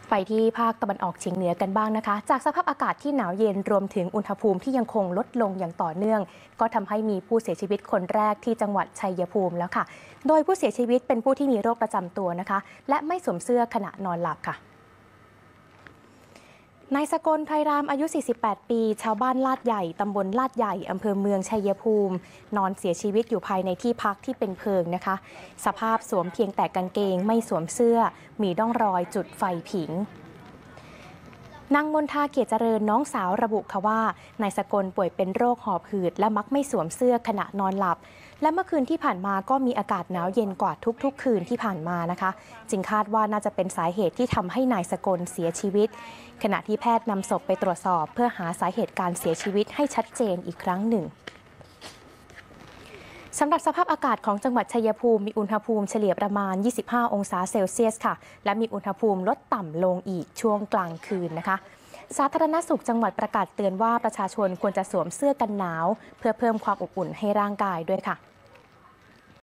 ไปที่ภาคตะวันออกเฉียงเหนือกันบ้างนะคะจากสภาพอากาศที่หนาวเย็นรวมถึงอุณหภูมิที่ยังคงลดลงอย่างต่อเนื่องก็ทำให้มีผู้เสียชีวิตคนแรกที่จังหวัดชัยภูมิแล้วค่ะโดยผู้เสียชีวิตเป็นผู้ที่มีโรคประจำตัวนะคะและไม่สวมเสื้อขณะนอนหลับค่ะนายสกลไพรามอายุ 48 ปี ชาวบ้านลาดใหญ่ ตำบลลาดใหญ่ อำเภอเมืองชัยภูมิ นอนเสียชีวิตอยู่ภายในที่พักที่เป็นเพลิงนะคะ สภาพสวมเพียงแต่กางเกงไม่สวมเสื้อ มีร่องรอยจุดไฟผิง นางมนทาเกียรติเจริญน้องสาวระบุค่ะว่านายสกลป่วยเป็นโรคหอบหืดและมักไม่สวมเสื้อขณะนอนหลับและเมื่อคืนที่ผ่านมาก็มีอากาศหนาวเย็นกว่าทุกๆคืนที่ผ่านมานะคะจึงคาดว่าน่าจะเป็นสาเหตุที่ทำให้นายสกลเสียชีวิตขณะที่แพทย์นำศพไปตรวจสอบเพื่อหาสาเหตุการเสียชีวิตให้ชัดเจนอีกครั้งหนึ่งสำหรับสภาพอากาศของจังหวัดชัยภูมิมีอุณหภูมิเฉลี่ยประมาณ 25 องศาเซลเซียสค่ะและมีอุณหภูมิลดต่ำลงอีกช่วงกลางคืนนะคะสาธารณสุขจังหวัดประกาศเตือนว่าประชาชนควรจะสวมเสื้อกันหนาวเพื่อเพิ่มความอบอุ่นให้ร่างกายด้วยค่ะ